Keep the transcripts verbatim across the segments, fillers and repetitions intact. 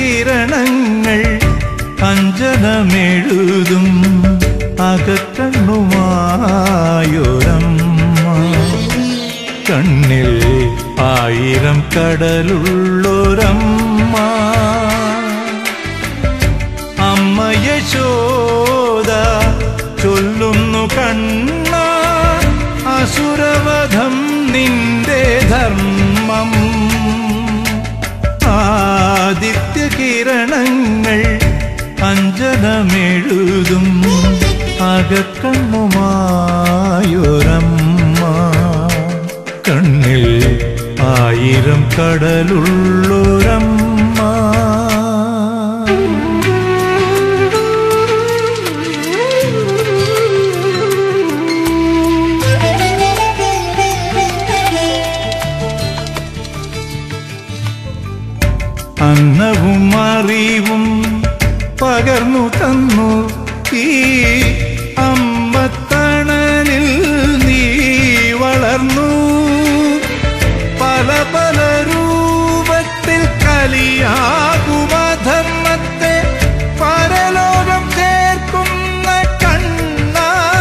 കിരണങ്ങൾ അഞ്ജനമെഴുതും അകക്കണ്ണുമായൊരമ്മ കണ്ണിൽ ആയിരം കടലുള്ളൊരമ്മ അമ്മ യശോദ ചൊല്ലുന്നു കണ്ണ അസുരവധം നിന്റെ ധർമ്മം ആദിത്യ കിരണങ്ങൾ അഞ്ജനമെഴുതും അകക്കണ്ണുമായൊരമ്മ കണ്ണിൽ ആയിരം കടലുള്ളൊരമ്മ അന്നവും അറിവും പകർന്നു തന്നു ഈ അമ്മത്തണലിൽ നീ വളർന്നു പല പല രൂപത്തിൽ കലിയാകുമധർമ്മത്തെ പരലോകം ചേർക്കുന്ന കണ്ണ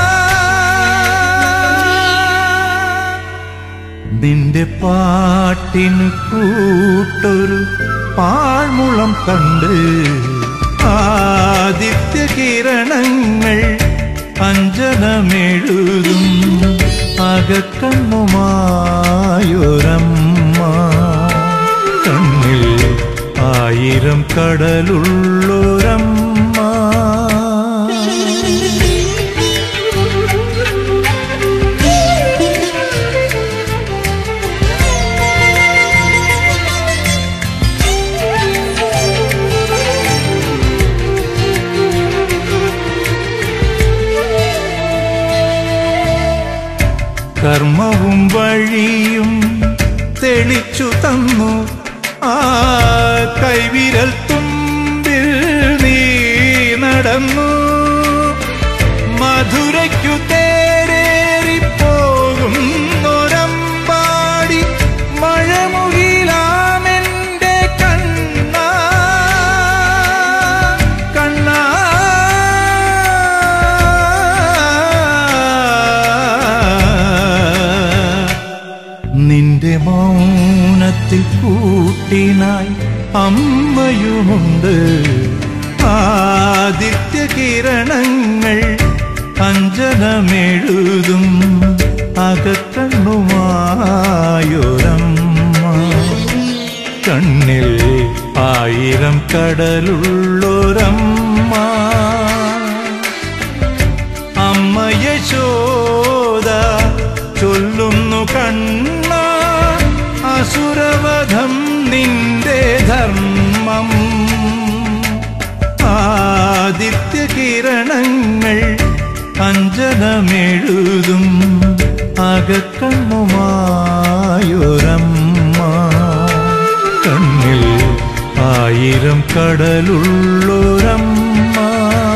നിന്റെ പാട്ടിന് കൂട്ടൊരു പാഴ്മുളം കണ്ട് ആദിത്യ കിരണങ്ങൾ അഞ്ജനമെഴുതും അകക്കണ്ണുമായൊരമ്മ കണ്ണിൽ ആയിരം കടലുള്ളൊരമ്മ കർമ്മവും വഴിയും തെളിച്ചു തന്നു ആ കൈവിരൽ തുമ്പിൽ നീ നടന്നു മധുരയ്ക്കു തേരേറിപ്പോകുന്നൊരമ്പാടി മഴമുകിലാമെന്റെ കണ്ണ കണ്ണ നിന്റെ മൗനത്തിൽ കൂട്ടിനായി അമ്മയുമുണ്ട് ആദിത്യ കിരണങ്ങൾ അഞ്ജനമെഴുതും അകക്കണ്ണുമായൊരമ്മ കണ്ണിൽ ആയിരം കടലുള്ളൊരമ്മ അമ്മ യശോദ ചൊല്ലുന്നു കണ്ണ അസുരവധം നിന്റെ ധർമ്മം ആദിത്യ കിരണങ്ങൾ അഞ്ജനമെഴുതും അകക്കണ്ണുമായൊരമ്മ കണ്ണിൽ ആയിരം കടലുള്ളൊരമ്മ